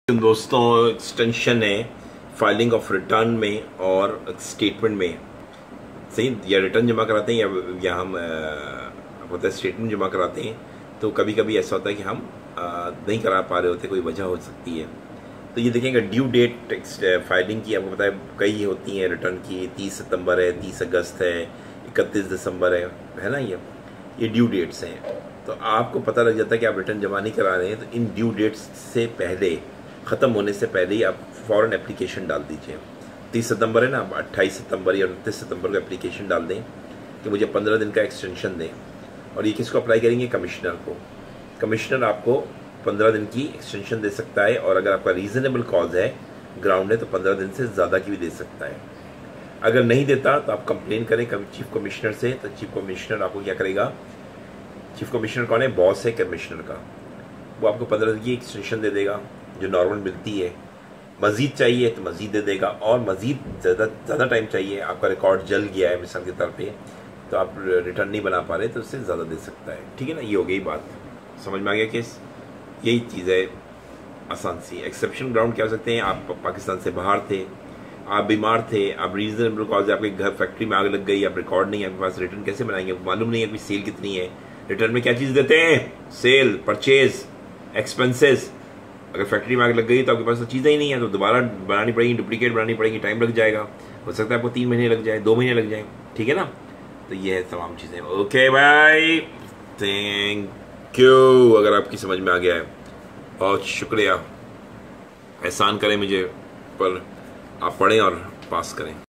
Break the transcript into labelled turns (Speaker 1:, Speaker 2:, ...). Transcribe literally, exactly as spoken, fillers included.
Speaker 1: दोस्तों एक्सटेंशन है filing of return में और स्टेटमेंट में, सही, या रिटर्न जमा कराते हैं या या हम होता है स्टेटमेंट जमा कराते हैं। तो कभी कभी ऐसा होता है कि हम आ, नहीं करा पा रहे होते, कोई वजह हो सकती है। तो ये देखेंगे ड्यू डेट फाइलिंग की, आपको पता है कई होती हैं रिटर्न की, तीस सितंबर है, तीस अगस्त है, इकतीस दिसंबर है है ना। ये ये ड्यू डेट्स हैं। तो आपको पता लग जाता है कि आप रिटर्न जमा नहीं करा रहे हैं, तो इन ड्यू डेट्स से पहले, ख़त्म होने से पहले ही आप फ़ौरन एप्लीकेशन डाल दीजिए। तीस सितंबर है ना, आप अट्ठाईस सितंबर या उनतीस सितंबर को एप्लीकेशन डाल दें कि मुझे पंद्रह दिन का एक्सटेंशन दें। और ये किसको अप्लाई करेंगे? कमिश्नर को। कमिश्नर आपको पंद्रह दिन की एक्सटेंशन दे सकता है, और अगर आपका रीज़नेबल कॉज है, ग्राउंड है, तो पंद्रह दिन से ज़्यादा की भी दे सकता है। अगर नहीं देता तो आप कंप्लेन करें चीफ कमिश्नर से, तो चीफ कमिश्नर आपको क्या करेगा? चीफ कमिश्नर कौन है? बॉस है कमिश्नर का। वो आपको पंद्रह दिन की एक्सटेंशन दे देगा जो नॉर्मल मिलती है। मज़ीद चाहिए तो मज़ीद दे देगा, और मज़ीद ज़्यादा ज़्यादा टाइम चाहिए, आपका रिकॉर्ड जल गया है मिसाल के तौर पे, तो आप रिटर्न नहीं बना पा रहे, तो उससे ज़्यादा दे सकता है। ठीक है ना, ये हो गई बात, समझ में आ गया केस। यही चीज़ है आसान सी। एक्सेप्शन ग्राउंड क्या हो सकते हैं? आप पाकिस्तान से बाहर थे, आप बीमार थे, आप रीजनेबल कॉज, आपके घर फैक्ट्री में आग लग गई, आप रिकॉर्ड नहीं है आपके पास, रिटर्न कैसे बनाएंगे? मालूम नहीं है आपकी सेल कितनी है। रिटर्न में क्या चीज़ देते हैं? Sale, purchase, expenses. अगर फैक्ट्री में आग लग गई तो आपके पास तो चीज़ें ही नहीं है, तो दोबारा बनानी पड़ेगी, डुप्लीकेट बनानी पड़ेगी, टाइम लग जाएगा। हो सकता है आपको तीन महीने लग जाए, दो महीने लग जाए। ठीक है ना, तो ये है तमाम चीज़ें। Okay bye, thank you. अगर आपकी समझ में आ गया है, बहुत शुक्रिया। एहसान करें मुझे पर, आप पढ़ें और पास करें।